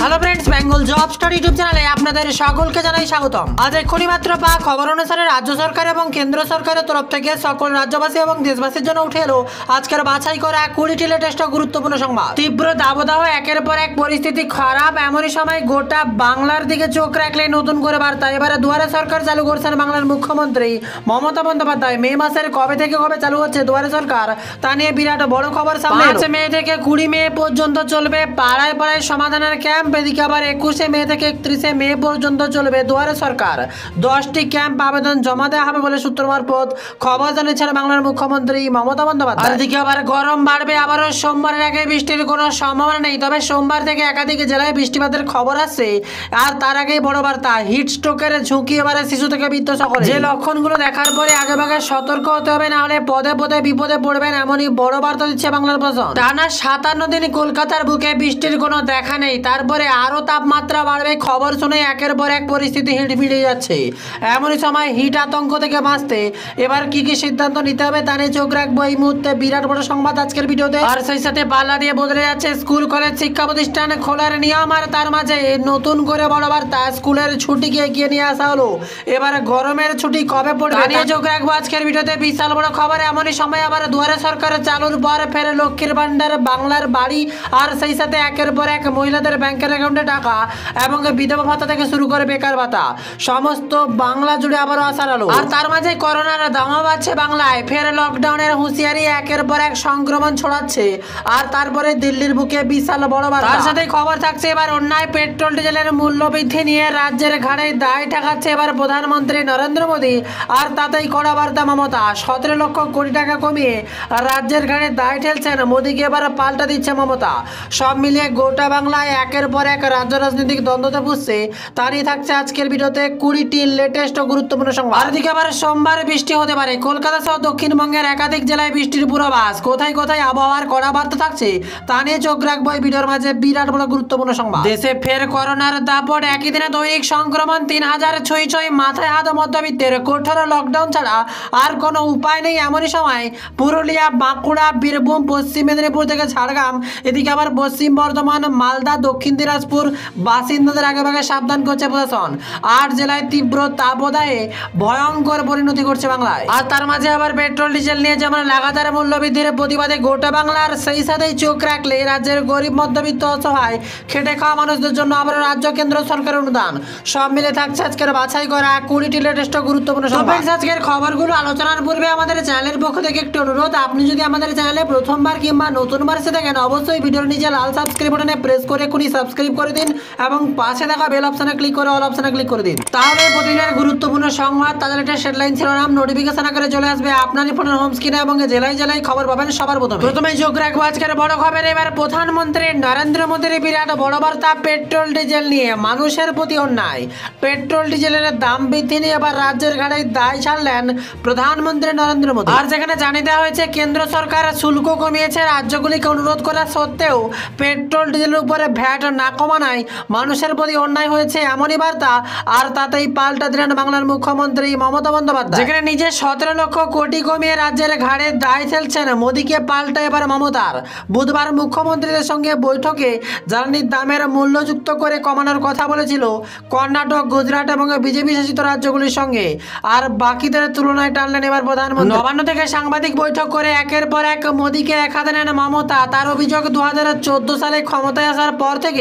Hello friends, Bengal job star YouTube चैनले आपनादेर सकलके जानाई स्वागतम। आज एखुनी मात्र पाওয়া खबर अनुसारे राज्य सरकार और केंद्र सरकारेर तरफ थेके सकल राज्यबासी और देशबासीर जन्य उठे एलो आजकेर बाछाई करा 20टी लेटेस्ट गुरुत्वपूर्ण संबाद। तीव्र दाबदाह एकेर पर एक परिस्थिति खराब एमनই समय गोटा बांगलार दिके चोख राखले नतून करे बार्ता। एबारे दुआरे सरकार चालू करছেন बांगलार मुख्यमंत्री ममता बंदोपाध्याय। मे मासेर कবে থেকে কবে চালু হচ্ছে দুয়ারে সরকার তা নিয়ে বিরাট বড় খবর সামনে। 5 মে থেকে 20 মে পর্যন্ত চলবে পাড়ায় পাড়ায় সমাধানের ক্যাম্প। এদিকে আবার 21 মে থেকে 31 মে পর্যন্ত চলবে দুয়ারে সরকার। 10টি ক্যাম্প আবেদন জমা দেওয়া হবে বলে সূত্র মারফত খবর জানিয়েছেন বাংলার মুখ্যমন্ত্রী মমতা বন্দ্যোপাধ্যায়। এদিকে আবার গরম বাড়বে, আবারও সোমবারের আগে বৃষ্টির কোনো সম্ভাবনা নেই। তবে সোমবার থেকে একাধিক জেলায় বৃষ্টিপাতের খবর আসছে। আর তার আগেই বড় বার্তা, হিট স্ট্রোকের ঝুঁকি এবারে শিশু থেকে বৃদ্ধ সকলে। যে লক্ষণগুলো দেখার পরে আগেভাগে সতর্ক হতে হবে, না হলে পদে পদে বিপদে পড়বেন, এমনই বড় বার্তা দিচ্ছে বাংলার প্রশাসন। টানা 57 দিন কলকাতার বুকে বৃষ্টির কোনো দেখা নেই। তারপরে আরো তাপমাত্রা বাড়বে। খবর শুনে একের পর এক পরিস্থিতি হিট ফিরে যাচ্ছে। এমনই সময় হিট আতঙ্ক থেকে বাঁচতে এবার কি কি সিদ্ধান্ত নিতে হবে তা নিয়ে চোখ রাখবো এই মুহূর্তে। বিরাট বড় সংবাদ আজকের ভিডিওতে। আর সেই সাথে পাল্লা দিয়ে বদলে যাচ্ছে স্কুল কলেজ শিক্ষা প্রতিষ্ঠান খোলার নিয়ম। আর তার মাঝে নতুন করে বড় বার্তা, স্কুলের ছুটিকে এগিয়ে নিয়ে আসা হলো। এবার গরমের ছুটি কবে পড়বে তা নিয়ে চোখ রাখবো আজকের ভিডিওতে। বিশাল বড় খবর। এমনই সময় আবার দুয়ারে সরকারের চালুর পর ফের লক্ষ্মীর ভান্ডার বাংলার বাড়ি। আর সেই সাথে একের পর এক মহিলাদের ব্যাংকের অ্যাকাউন্টে টাকা এবং বিধবা ভাতা থেকে শুরু করে বেকার ভাতা সমস্ত বাংলা জুড়ে আবারও আসার আলো। আর তার মাঝে করোনার দামও বাড়ছে বাংলায়। ফের লকডাউনের হুঁশিয়ারি, একের পর এক সংক্রমণ ছড়াচ্ছে। আর তারপরে দিল্লির বুকে বিশাল বড় বার্তা। তার সাথে খবর থাকছে এবার অন্যায় পেট্রোল ডিজেলের মূল্য বৃদ্ধি নিয়ে রাজ্যের ঘাড়ে দায় ঠেকাচ্ছে এবার প্রধানমন্ত্রী নরেন্দ্র মোদী। আর তাতেই কড়া বার্তা মমতা। 17 লক্ষ কোটি টাকা কমিয়ে রাজ্যের ঘাড়ে দায় ঠেলছেন মোদীকে, এবার পাল্টা দিচ্ছে মমতা। সব মিলিয়ে গোটা বাংলায় একের পর এক রাজ্য রাজনৈতিক দ্বন্দ্বতে পুষছে। তারই থাকছে আজকের ভিডিওতে 20টি লেটেস্ট ও গুরুত্বপূর্ণ সংবাদ। আর দিকে আবার সোমবার বৃষ্টি হতে পারে। কলকাতা সহ দক্ষিণবঙ্গের একাধিক জেলায় বৃষ্টির পূর্বাভাস। কোথায় কোথায় আবহাওয়ার কড়া বার্তা থাকছে তা নিয়ে চোখ রাখবো এই ভিডিওর মাঝে। বিরাট বড় গুরুত্বপূর্ণ সংবাদ। দেশে ফের করোনার দাপট। একই দিনে দৈনিক সংক্রমণ 3000 ছুঁই। মাথায় হাত মধ্যবিত্তের। কঠোর লকডাউন ছাড়া আর কোনো উপায় নেই। এমনই সময় পুরুলিয়া, বাঁকুড়া, বীরভূম, পশ্চিম মেদিনীপুর থেকে ঝাড়গ্রাম, এদিকে আবার পশ্চিম বর্ধমান, মালদা, দক্ষিণ দিনাজপুর বাসিন্দাদের আগেভাগে সাবধান করছে প্রশাসন। 8 জেলায় তীব্র তাপদাহে ভয়ঙ্কর পরিণতি করছে বাংলায়। আর তার মাঝে আবার পেট্রোল ডিজেল নিয়ে যেমন লাগাতার মূল্যবৃদ্ধির প্রতিবাদে গোটা বাংলার, সেই সাথেই চোখ রাখলে রাজ্যের গরিব মধ্যবিত্ত অসহায় খেটে খাওয়া মানুষদের জন্য আবার রাজ্য কেন্দ্র সরকারের অনুদান। সব মিলে থাকছে আজকের বাছাই করা 20টি লেটেস্ট গুরুত্বপূর্ণ সংবাদ। আজকের খবরগুলো আলোচনার পূর্বে আমাদের চ্যানেলের পক্ষ থেকে একটি অনুরোধ, আপনি যদি আমাদের চ্যানেলে প্রথমবার কিংবা নতুনবার এসে থাকেন অবশ্যই ভিডিওর নিচে লাল সাবস্ক্রাইব বাটনে প্রেস করে এখনই সাবস্ক্রাইব করে দিন এবং পাশে থাকা বেল অপশনে ক্লিক করে অল অপশনে ক্লিক করে দিন। তাহলে প্রতিদিনের গুরুত্বপূর্ণ সংবাদ, তাদের একটা হেডলাইন শিরোনাম নোটিফিকেশন আকারে চলে আসবে আপনারই ফোনের হোম স্ক্রিনে এবং জেলায় জেলায় খবর পাবেন সবার প্রথমে চোখ রাখবো আজকের বড় খবর। এবার প্রধানমন্ত্রী নরেন্দ্র মোদীর বিরাট বড় বার্তা পেট্রোল ডিজেল নিয়ে। মানুষের প্রতি অন্যায়, পেট্রোল ডিজেলের দাম বৃদ্ধি নিয়ে এবার রাজ্যের ঘাড়ে দায় ছাড়লেন প্রধানমন্ত্রী নরেন্দ্র মোদী। আর যেখানে জানিয়ে দেওয়া হয়েছে কেন্দ্র সরকার শুল্ক কমিয়েছে, রাজ্যগুলিকে অনুরোধ করা সত্ত্বেও পেট্রোল ডিজেলের উপরে ভ্যাট না কমানায় মানুষের প্রতি অন্যায় হয়েছে, এমনই বার্তা। আর তাতেই পাল্টা দিলেন বাংলার মুখ্যমন্ত্রী মমতা বন্দ্যোপাধ্যায়। যেখানে নিজে 17 লক্ষ কোটি কমিয়ে রাজ্যের ঘাড়ে দায় ফেলছেন মোদীকে পাল্টা এবার মমতার। বুধবার মুখ্যমন্ত্রীদের সঙ্গে বৈঠকে জ্বালানির দামের মূল্যযুক্ত করে কমানোর কথা বলেছিল কর্ণাটক, গুজরাট এবং বিজেপি শাসিত রাজ্যগুলির সঙ্গে। আর বাকিদের তুলনায় টানলেন এবার প্রধানমন্ত্রী। নবান্ন থেকে সাংবাদিক বৈঠক করে একের পর এক মোদীকে এক হাতে নেন মমতা। তার অভিযোগ 2014 সালে ক্ষমতায় আসার পর থেকে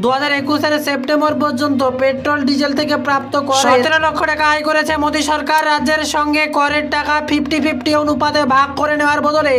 2021 সেপ্টেম্বর পর্যন্ত পেট্রোল ডিজেল থেকে প্রাপ্ত কর 17 লক্ষ টাকা আয় করেছে মোদী সরকার। রাজ্যের সঙ্গে করের টাকা 50-50 অনুপাতে ভাগ করে নেওয়ার বদলে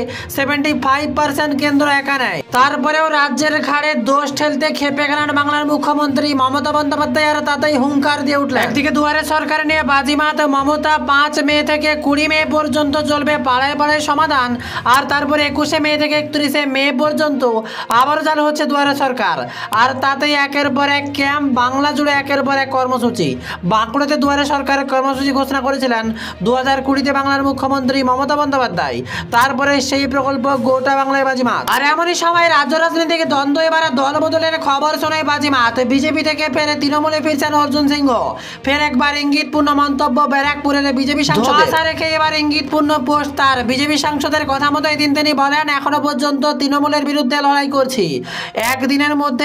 75% কেন্দ্র একা নেয়। তারপরেও রাজ্যের ঘাড়ে দোষ ঠেলতে খেপে গেলেন বাংলার মুখ্যমন্ত্রী মমতা বন্দ্যোপাধ্যায়। আর তাতেই হুঙ্কার দিয়ে উঠলেন। একদিকে দুয়ারে সরকার নিয়ে বাজিমাত মমতা। 5 মে থেকে 20 মে পর্যন্ত চলবে পাড়ায় পাড়ায় সমাধান। আর তারপরে 21 মে থেকে 31 মে পর্যন্ত আবারও চালু হচ্ছে দুয়ারে সরকার। আর তাতেই একের পর এক ক্যাম্প, বাংলা জুড়ে একের পর এক কর্মসূচি। বাঁকুড়াতে দুয়ারে সরকারের কর্মসূচি ঘোষণা করেছিলেন 2020-তে বাংলার মুখ্যমন্ত্রী মমতা বন্দ্যোপাধ্যায়। তারপরে সেই প্রকল্প গোটা বাংলায় বাজিমাত। আর এমনই সময় রাজ্য রাজনীতিক দ্বন্দ্ব এবার দল বদলের খবর শোনায় বাজিমাত। বিজেপি থেকে ফের তৃণমূলে ফিরছেন অর্জুন সিংহ। ফের একবার ইঙ্গিতপূর্ণ মন্তব্য ব্যারাকপুরের বিজেপি সাংসদ। আশা রেখে এবার ইঙ্গিতপূর্ণ পোস্ট তার। বিজেপি সাংসদের কথা মতোই তিনি বলেন, এখনো পর্যন্ত তৃণমূলের বিরুদ্ধে লড়াই করছি। একদিনের মধ্যে কোনো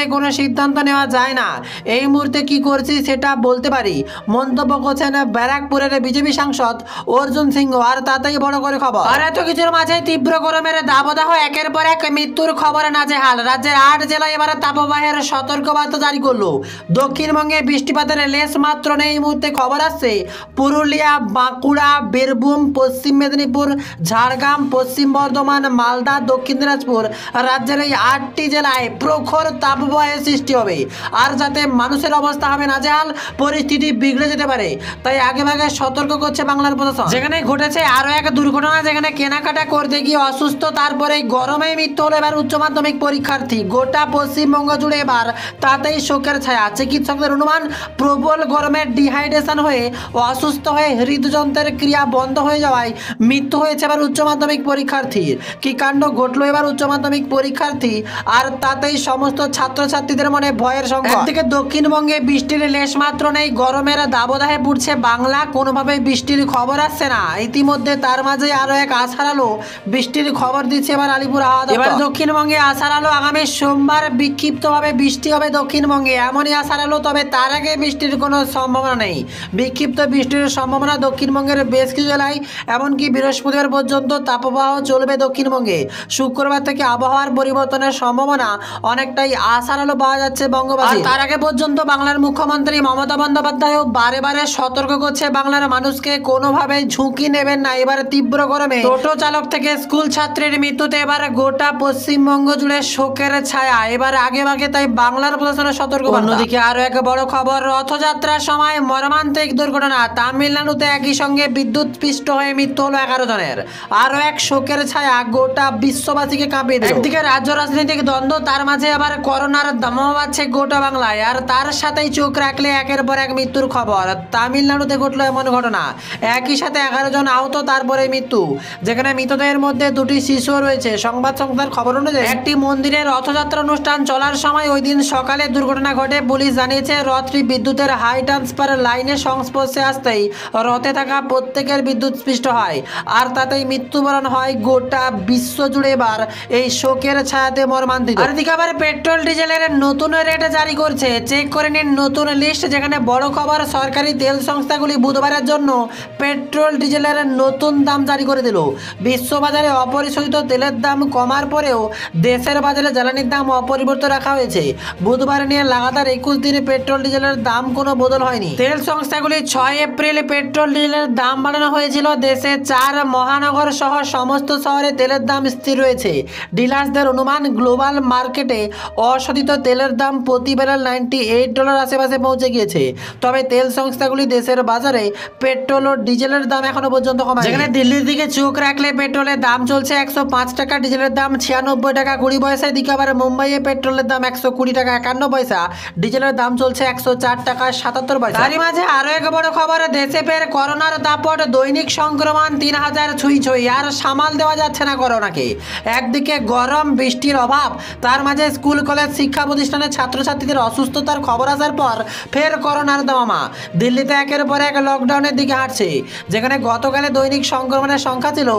সিদ্ধান্ত নেওয়া যায় না, এই মুহূর্তে কি করছি সেটা বলতে পারি, মন্তব্য করছেন ব্যারাকপুরের বিজেপি সাংসদ অর্জুন সিংহ। আর তাতেই বড় করে খবর। আর এত কিছুর মাঝে তীব্র গরমের দাবদাহ, একের পর এক মৃত্যুর খবরে নাজেহাল রাজ্যের 8 জেলায় এবার তাপবাহের সতর্কবার্তা জারি করলো। দক্ষিণবঙ্গে বৃষ্টিপাতের লেশ মাত্র নেই। এই মুহূর্তে খবর আসছে পুরুলিয়া, বাঁকুড়া, বীরভূম, পশ্চিম মেদিনীপুর, ঝাড়গ্রাম, পশ্চিম বর্ধমান, মালদা, দক্ষিণ দিনাজপুর রাজ্যের এই 8টি জেলায় প্রখর তাপবাহের সৃষ্টি হবে। আর যাতে মানুষের অবস্থা হবে নাজেহাল, পরিস্থিতি বিগড়ে যেতে পারে, তাই আগেভাগে সতর্ক করছে বাংলার প্রশাসন। যেখানে ঘটেছে আরো এক দুর্ঘটনা, যেখানে কেনাকাটা করতে গিয়ে অসুস্থ, তারপরে গরমে মৃত্যু হলো এবার উচ্চ মাধ্যমিক পরীক্ষার্থী। গোটা পশ্চিমবঙ্গ জুড়ে এবার তাতেই শোকের ছায়া। চিকিৎসকদের অনুমান প্রবল গরমে ডিহাইড্রেশন হয়ে অসুস্থ হয়ে হৃদযন্ত্রের ক্রিয়া বন্ধ হয়ে যাওয়ায় মৃত্যু হয়েছে এবার উচ্চ মাধ্যমিক পরীক্ষার্থীর। কি কাণ্ড ঘটলো এবার উচ্চ মাধ্যমিক পরীক্ষার্থী, আর তাতেই সমস্ত ছাত্রছাত্রীদের মনে ভয়ের সংখ্যা। একদিকে দক্ষিণবঙ্গে বৃষ্টির লেশ মাত্র নেই, গরমের দাবদাহে পুড়ছে বাংলা, কোনোভাবেই বৃষ্টির খবর আসছে না। ইতিমধ্যে তার মাঝে আরো এক আশার আলো বৃষ্টির খবর দিচ্ছে এবার আলিপুর আবহাওয়া দপ্তর। এবার দক্ষিণবঙ্গে আশার আলো, আগামী সোমবার বিক্ষিপ্তভাবে বৃষ্টি হবে দক্ষিণবঙ্গে, এমনই আশার আলো। তবে তার আগে বৃষ্টির কোনো সম্ভাবনা নেই। বিক্ষিপ্ত বৃষ্টির সম্ভাবনা দক্ষিণবঙ্গের বেশ কিছু জেলায়, এমনকি বৃহস্পতিবার পর্যন্ত তাপপ্রবাহ চলবে দক্ষিণবঙ্গে। শুক্রবার থেকে আবহাওয়ার পরিবর্তনের সম্ভাবনা অনেকটাই আশার আলো পাওয়া যাচ্ছে বঙ্গবাসী। তার আগে পর্যন্ত বাংলার মুখ্যমন্ত্রী মমতা বন্দ্যোপাধ্যায়ও বারে বারে সতর্ক করছে বাংলার মানুষকে, কোনোভাবেই ঝুঁকি নেবেন না। এবার তীব্র গরমে টোটো চালক থেকে স্কুল ছাত্রীর মৃত্যুতে এবার গোটা পশ্চিমবঙ্গ জুড়ে শোকের ছায়া। এবার আগেভাগে তাই বাংলার প্রশাসনের সতর্ক। অন্যদিকে আরো এক বড় খবর, রথযাত্রার সময় মর্মান্তিক দুর্ঘটনা। তামিলনাড়ুতে একই সঙ্গে বিদ্যুৎ স্পৃষ্ট হয়ে মৃত্যু হলো 11 জনের। আরো এক শোকের ছায়া গোটা বিশ্ববাসীকে কাঁপিয়ে দিল। একদিকে রাজ্য রাজনৈতিক দ্বন্দ্ব, তার মাঝে আবার করোনার দামামা বাড়ছে গোটা বাংলায়। আর তার সাথেই চোখ রাখলে একের পর এক মৃত্যুর খবর। তামিলনাড়ুতে ঘটলো এমন ঘটনা, একই সাথে 11 জন আহত, তারপরে মৃত্যু, যেখানে মৃতদেহের মধ্যে 2টি শিশু রয়েছে। সংবাদ সংস্থার খবর অনুযায়ী একটি মন্দিরে রথযাত্রা অনুষ্ঠান চলার সময় ওই দিন সকালে দুর্ঘটনা ঘটে। পুলিশ জানিয়েছে রথটি বিদ্যুতের হাই ট্রান্সফার লাইনের সংস্পর্শে আসতেই রথে থাকা প্রত্যেকের বিদ্যুৎ স্পৃষ্ট হয়, আর তাতেই মৃত্যুবরণ হয়। গোটা বিশ্ব জুড়ে এবার এই শোকের ছায়াতে মর্মান্তিক। আর এদিকে আবার পেট্রোল ডিজেলের নতুন রেট জারি করছে, চেক করে নিন নতুন লিস্ট। যেখানে বড় খবর, সরকারি তেল সংস্থাগুলি বুধবারের জন্য পেট্রোল ডিজেলের নতুন দাম জারি করে দিল। বিশ্ববাজারে অপরিশোধিত তেলের দাম কমার পরেও দেশের বাজারে জ্বালানির দাম অপরিবর্তিত রাখা হয়েছে। বুধবার নিয়ে লাগাতার 21 দিনে পেট্রোল ডিজেলের দাম কোনো বদল হয়নি। তেল সংস্থাগুলি 6 এপ্রিল পেট্রোল ডিজেলের দাম বাড়ানো হয়েছিল। দেশে 4 মহানগর সহ সমস্ত শহরে তেলের দাম স্থির রয়েছে। ডিলার্সদের অনুমান, গ্লোবাল মার্কেটে অশোধিত তেলের দাম প্রতি ব্যারেল $98 আশেপাশে পৌঁছে গিয়েছে। তবে তেল সংস্থাগুলি দেশের বাজারে পেট্রোল ও ডিজেলের দাম এখনো পর্যন্ত কমায়নি। যেখানে দিল্লির দিকে চোখ রাখলে পেট্রোলের দাম চলছে 105 টাকা, ডিজেলের দাম 96 টাকা 20 পয়সা। এদিকে আবার মুম্বাইয়ে পেট্রোলের দাম 120 টাকা 51 পয়সা, ডিজেলের দাম চলছে 104 টাকা 77 পয়সা। তারই মাঝে আরো এক বড় খবর, দেশে ফের করোনার দাপট, দৈনিক সংক্রমণ 3000 ছুঁই। আর সামাল দেওয়া যাচ্ছে না করোনাকে। একদিকে গরম, বৃষ্টির অভাব, তার মাঝে স্কুল কলেজ শিক্ষা প্রতিষ্ঠানের ছাত্রছাত্রীদের অসুস্থতার খবর আসার পর ফের করোনার দামামা। দিল্লিতে একের পর এক লকডাউনের দিকে হাঁটছে, যেখানে গতকালে দৈনিক সংক্রমণের সংখ্যা ছিল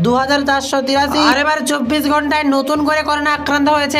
2483। আর এবার 24 ঘন্টায় নতুন করে করোনা আক্রান্ত হয়েছে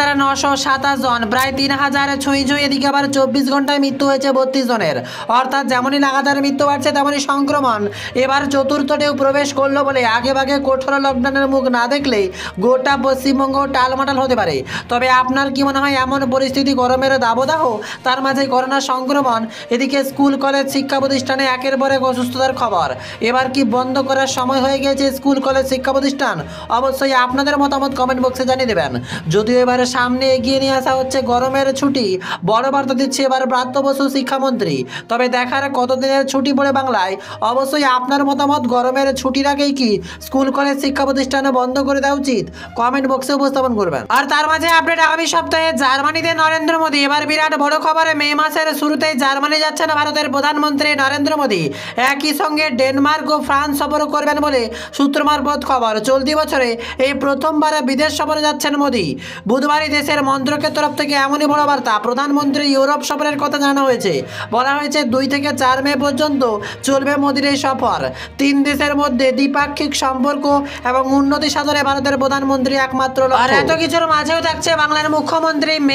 2927 জন, প্রায় 3000 ছুঁই। এদিকে আবার 24 ঘন্টায় মৃত্যু হয়েছে 32 জনের। অর্থাৎ যেমনই লাগাতার মৃত্যু বাড়ছে, তেমনই সংক্রমণ এবার চতুর্থ ঢেউ প্রবেশ করলো বলে আগেভাগে কঠোর লকডাউনের মুখ না দেখলে গোটা পশ্চিমবঙ্গ টালমাটাল হতে পারে। তবে আপনার কি মনে হয় এমন পরিস্থিতি, গরমের দাবদাহ, তার মাঝে করোনা সংক্রমণ, এদিকে স্কুল কলেজ শিক্ষা প্রতিষ্ঠানে একের পর এক অসুস্থতার খবর, এবার কি বন্ধ করার সময় হয়ে গেছে স্কুল কলেজ শিক্ষা প্রতিষ্ঠান? অবশ্যই আপনাদের মতামত কমেন্ট বক্সে জানিয়ে দেবেন। যদিও এবার সামনে এগিয়ে নিয়ে আসা হচ্ছে গরমের ছুটি, বড় বার্তা দিচ্ছে এবার ব্রাত্য বসু শিক্ষামন্ত্রী। তবে দেখার কতদিনের ছুটি পড়ে বাংলায়, অবশ্যই আপনার মতামত। গরমের ছুটির আগেই কি স্কুল কলেজ শিক্ষা প্রতিষ্ঠানে বন্ধ করে দেওয়া উচিত? কমেন্ট বক্সে উপস্থাপন করবেন। আর তার মাঝে আপডেট, আগামী সপ্তাহে জার্মানিতে নরেন্দ্র মোদী। এবার বিরাট বড় খবরে, মে মাসের শুরুতেই জার্মানি যাচ্ছেন ভারতের প্রধানমন্ত্রী নরেন্দ্র মোদী। একই সঙ্গে ডেনমার্ক ও ফ্রান্স সফর করবেন বলে সূত্র মারফত খবর। চলতি বছরে এই প্রথমবার বিদেশ সফরে যাচ্ছেন মোদী। বুধবারই দেশের মন্ত্রকের তরফ থেকে এমনই বড় বার্তা, প্রধানমন্ত্রী ইউরোপ সফরের কথা জানানো হয়েছে। বলা হয়েছে 2 থেকে 4 মে পর্যন্ত চলবে মোদীর এই সফর। 3 দেশের মধ্যে দ্বিপাক্ষিক সম্পর্ক এবং উন্নতি সাধনে ভারতের প্রধানমন্ত্রী একমাত্র লক্ষ্য। আর এত কিছুর মাঝেও থাকছে বাংলার মুখ্যমন্ত্রী, মে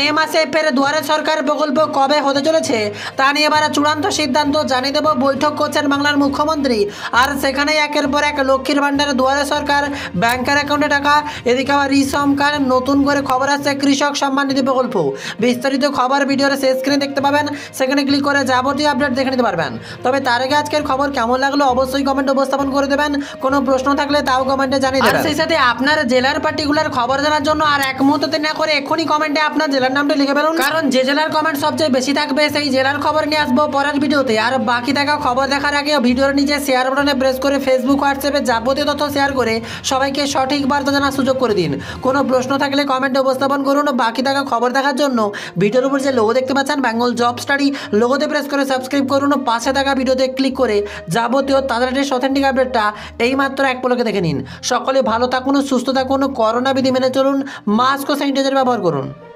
মে মাসে ফের দুয়ারে সরকার প্রকল্প কবে হতে চলেছে তা নিয়ে এবার চূড়ান্ত সিদ্ধান্ত জানিয়ে দেব। বৈঠক করছেন বাংলার মুখ্যমন্ত্রী, আর সেখানেই একের পর এক লক্ষ্মীর ভাণ্ডারে দুয়ারে সরকার, ব্যাংকের অ্যাকাউন্টে টাকা, এদিকে আবার রিসম কার্ড, নতুন করে খবর আসছে কৃষক সম্মান নিধি প্রকল্প। বিস্তারিত খবর ভিডিওর শেষ স্ক্রিনে দেখতে পাবেন, সেখানে ক্লিক করে যাবতীয় আপডেট দেখে নিতে পারবেন। তবে তার আগে আজকের খবর কেমন লাগলো অবশ্যই কমেন্টে উপস্থাপন করে দেবেন, কোনো প্রশ্ন থাকলে তাও কমেন্টে জানিয়ে দেবেন। আর সেই সাথে আপনার জেলার পার্টিকুলার খবর জানার জন্য আর এক মুহূর্তে না করে এখনই কমেন্টে আপনার জেলার নামটা লিখে ফেলুন, কারণ যে জেলার কমেন্ট সবচেয়ে বেশি থাকবে সেই জেলার খবর নিয়ে আসবো পরের ভিডিওতে। আর বাকি থাকা খবর দেখার আগে ভিডিওর নিচে শেয়ার বাটনে প্রেস করে ফেসবুক হোয়াটসঅ্যাপে যাবতীয় তথ্য শেয়ার করে সবাইকে সঠিক বার্তা জানার সুযোগ করে দিন। কোনো প্রশ্ন থাকলে কমেন্টে উপস্থাপন করুন। বাকি থাকা খবর দেখার জন্য ভিডিওর উপর যে লোগো দেখতে পাচ্ছেন বেঙ্গল জব স্টাডি, লোগোতে প্রেস করে সাবস্ক্রাইব করুন। পাশে থাকা ভিডিওতে ক্লিক করে যাবতীয় তাজা অথেন্টিক আপডেটটা এইমাত্র এক পলকে দেখে নিন। সকলে ভালো থাকুন, সুস্থ থাকুন, করোনা বিধি মেনে চলুন, মাস্ক ও স্যানিটাইজার ব্যবহার করুন।